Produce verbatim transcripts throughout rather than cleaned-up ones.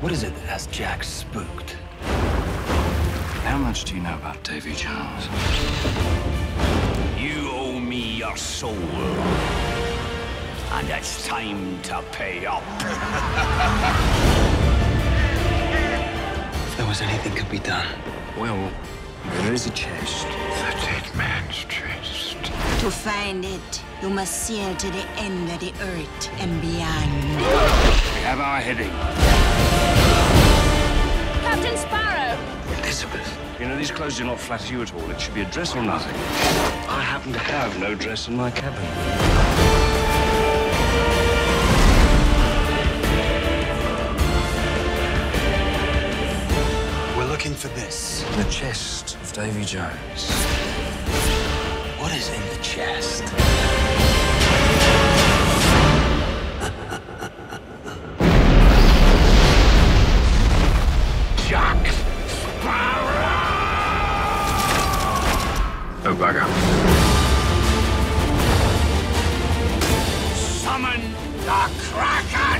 What is it that has Jack spooked? How much do you know about Davy Jones? You owe me your soul. And it's time to pay up. If there was anything could be done. Well, there is a chest. The dead man's chest. To find it, you must sail to the end of the earth and beyond. We have our heading. Captain Sparrow! Elizabeth, you know, these clothes do not flatter you at all. It should be a dress or nothing. I happen to have no dress in my cabin. We're looking for this. The chest of Davy Jones. What is in the chest? Jack Sparrow! Oh, bugger. Summon the Kraken!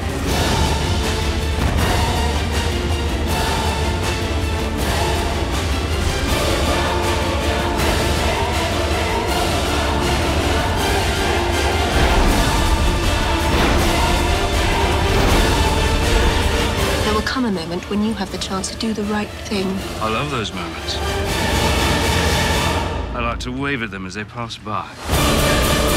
There will come a moment when you have the chance to do the right thing. I love those moments. I like to wave at them as they pass by.